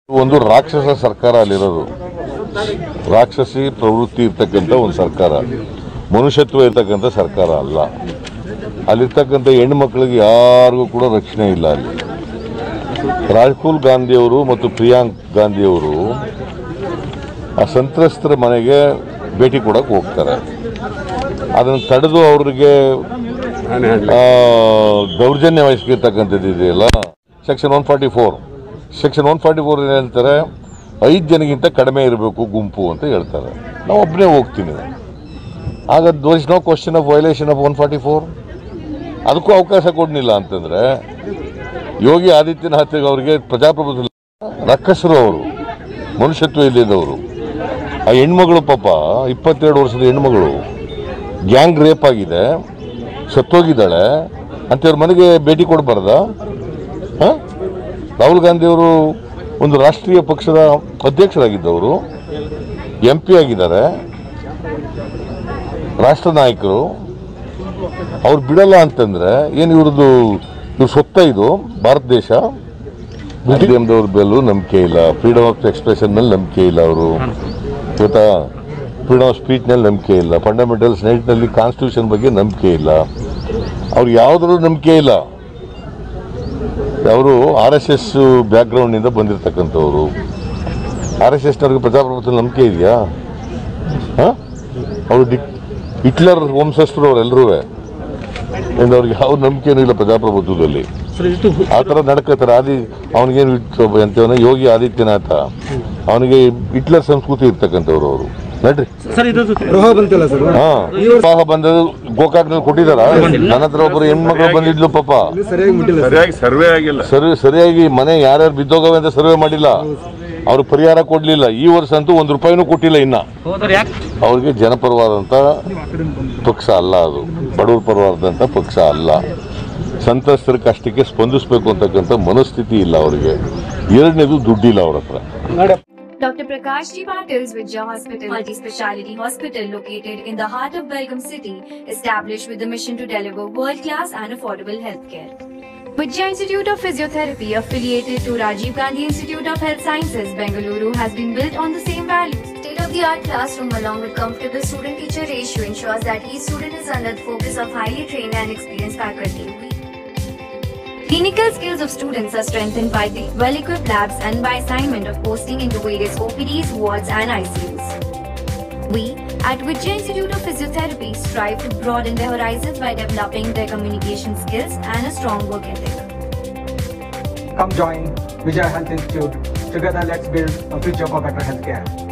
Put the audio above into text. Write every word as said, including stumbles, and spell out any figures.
ಒಂದು ರಾಕ್ಷಸ ಸರ್ಕಾರ ಅಲ್ಲಿರೋದು. ರಾಕ್ಷಸಿ ಪ್ರವೃತ್ತಿ ಇರ್ತಕ್ಕಂಥ ಒಂದು ಸರ್ಕಾರ, ಮನುಷ್ಯತ್ವ ಇರ್ತಕ್ಕಂಥ ಸರ್ಕಾರ ಅಲ್ಲ. ಅಲ್ಲಿರ್ತಕ್ಕಂಥ ಹೆಣ್ಣು ಮಕ್ಕಳಿಗೆ ಯಾರಿಗೂ ಕೂಡ ರಕ್ಷಣೆ ಇಲ್ಲ. ಅಲ್ಲಿ ರಾಹುಲ್ ಗಾಂಧಿಯವರು ಮತ್ತು ಪ್ರಿಯಾಂಕ್ ಗಾಂಧಿಯವರು ಆ ಸಂತ್ರಸ್ತರ ಮನೆಗೆ ಭೇಟಿ ಕೊಡಕ್ಕೆ ಹೋಗ್ತಾರೆ. ಅದನ್ನು ತಡೆದು ಅವ್ರಿಗೆ ದೌರ್ಜನ್ಯ ವಹಿಸ್ಕಿರ್ತಕ್ಕಂಥದ್ದು ಇದೆಯಲ್ಲ, section one forty four section one forty four ಏನು ಹೇಳ್ತಾರೆ, ಐದು ಜನಗಿಂತ ಕಡಿಮೆ ಇರಬೇಕು ಗುಂಪು ಅಂತ ಹೇಳ್ತಾರೆ. ನಾವು ಒಬ್ಬನೇ ಹೋಗ್ತೀನಿ. ಆಗ there is no question of violation of one forty four. ಅದಕ್ಕೂ ಅವಕಾಶ ಕೊಡಲಿಲ್ಲ ಅಂತಂದರೆ ಯೋಗಿ ಆದಿತ್ಯನಾಥ್ ಅವರಿಗೆ ಪ್ರಜಾಪ್ರಭುತ್ವ ರಕ್ಕಸರು, ಅವರು ಮನುಷ್ಯತ್ವ ಇಲ್ಲದವರು. ಆ ಹೆಣ್ಮಗಳು ಪಾಪ ಇಪ್ಪತ್ತೆರಡು ವರ್ಷದ ಹೆಣ್ಮಗಳು ಗ್ಯಾಂಗ್ ರೇಪ್ ಆಗಿದೆ, ಸತ್ತೋಗಿದ್ದಾಳೆ ಅಂತವ್ರ ಮನೆಗೆ ಭೇಟಿ ಕೊಡಬಾರ್ದ? ಹಾಂ, ರಾಹುಲ್ ಗಾಂಧಿಯವರು ಒಂದು ರಾಷ್ಟ್ರೀಯ ಪಕ್ಷದ ಅಧ್ಯಕ್ಷರಾಗಿದ್ದವರು, ಎಂ ಪಿ ಆಗಿದ್ದಾರೆ, ರಾಷ್ಟ್ರ ನಾಯಕರು. ಅವ್ರು ಬಿಡಲ್ಲ ಅಂತಂದ್ರೆ ಏನು ಇವ್ರದ್ದು ಇವ್ರ ಸೊತ್ತ ಇದು ಭಾರತ ದೇಶ. ಮೀಡಿಯಮ್ದವ್ರ ಮೇಲೂ ನಂಬಿಕೆ ಇಲ್ಲ, ಫ್ರೀಡಮ್ ಆಫ್ ಎಕ್ಸ್ಪ್ರೆಷನ್ ನಲ್ಲಿ ನಂಬಿಕೆ ಇಲ್ಲ, ಅವರು ಗೊತ್ತಾ, ಫ್ರೀಡಮ್ ಆಫ್ ಸ್ಪೀಚ್ನಲ್ಲಿ ನಂಬಿಕೆ ಇಲ್ಲ, ಫಂಡಮೆಂಟಲ್ಸ್ ನೈಟ್ನಲ್ಲಿ ಕಾನ್ಸ್ಟಿಟ್ಯೂಷನ್ ಬಗ್ಗೆ ನಂಬಿಕೆ ಇಲ್ಲ, ಅವ್ರು ಯಾವುದ್ರಲ್ಲೂ ನಂಬಿಕೆ ಇಲ್ಲ. ಅವರು ಆರ್ ಎಸ್ ಎಸ್ ಬ್ಯಾಕ್ಗ್ರೌಂಡ್ನಿಂದ ಬಂದಿರತಕ್ಕಂಥವ್ರು. ಆರ್ ಎಸ್ ಎಸ್ನವ್ರಿಗೆ ಪ್ರಜಾಪ್ರಭುತ್ವ ನಂಬಿಕೆ ಇದೆಯಾ? ಹಾಂ, ಅವರು ಡಿ ಹಿಟ್ಲರ್ ವಂಶಸ್ಥರು ಅವರೆಲ್ಲರೂ. ಅವ್ರಿಗೆ ಯಾವ ನಂಬಿಕೆನೂ ಇಲ್ಲ ಪ್ರಜಾಪ್ರಭುತ್ವದಲ್ಲಿ. ಆ ಥರ ನಡ್ಕೋತಾರೆ. ಆದಿ ಅವನಿಗೇನು ಅಂತವನ ಯೋಗಿ ಆದಿತ್ಯನಾಥ, ಅವನಿಗೆ ಹಿಟ್ಲರ್ ಸಂಸ್ಕೃತಿ ಇರ್ತಕ್ಕಂಥವ್ರು ಅವರು. ನಡ್ರಿ ವಿವಾಹ ಬಂದದ್ದು ಗೋಕಾಕ್ನಲ್ಲಿ ಕೊಟ್ಟಿದಾರ. ನನ್ನ ಹತ್ರ ಒಬ್ಬರು ಹೆಣ್ಮಕ್ಳು ಬಂದಿದ್ಲು ಪಾಪ, ಸರ್ವೆ ಆಗಿಲ್ಲ, ಸರ್ವೆ ಸರಿಯಾಗಿ ಮನೆ ಯಾರ್ಯಾರು ಬಿದ್ದೋಗವೆ ಅಂತ ಸರ್ವೆ ಮಾಡಿಲ್ಲ, ಅವ್ರು ಪರಿಹಾರ ಕೊಡ್ಲಿಲ್ಲ. ಈ ವರ್ಷ ಅಂತೂ ಒಂದು ರೂಪಾಯಿನೂ ಕೊಟ್ಟಿಲ್ಲ. ಇನ್ನ ಅವ್ರಿಗೆ ಜನಪರವಾದಂತ ಪಕ್ಷ ಅಲ್ಲ, ಅದು ಬಡವರ ಪರವಾದಂತ ಪಕ್ಷ ಅಲ್ಲ. ಸಂತ್ರಸ್ತರ ಕಷ್ಟಕ್ಕೆ ಸ್ಪಂದಿಸಬೇಕು ಅಂತಕ್ಕಂಥ ಮನಸ್ಥಿತಿ ಇಲ್ಲ ಅವರಿಗೆ. ಎರಡನೇದು ದುಡ್ಡಿಲ್ಲ ಅವ್ರ ಹತ್ರ. Doctor Prakash Ji Patil's Vidya Hospital, multi-speciality hospital located in the heart of Belgaum city, established with the mission to deliver world-class and affordable healthcare. Vidya Institute of Physiotherapy, affiliated to Rajiv Gandhi Institute of Health Sciences, Bengaluru, has been built on the same values. State-of-the-art classroom along with comfortable student-teacher ratio ensures that each student is under the focus of highly trained and experienced faculty. Clinical skills of students are strengthened by the well-equipped labs and by assignment of posting into various O P Ds, wards and I C Us. We at Vidya Institute of Physiotherapy strive to broaden their horizons by developing their communication skills and a strong work ethic. Come join Vidya Health Institute. Together let's build a future for better healthcare.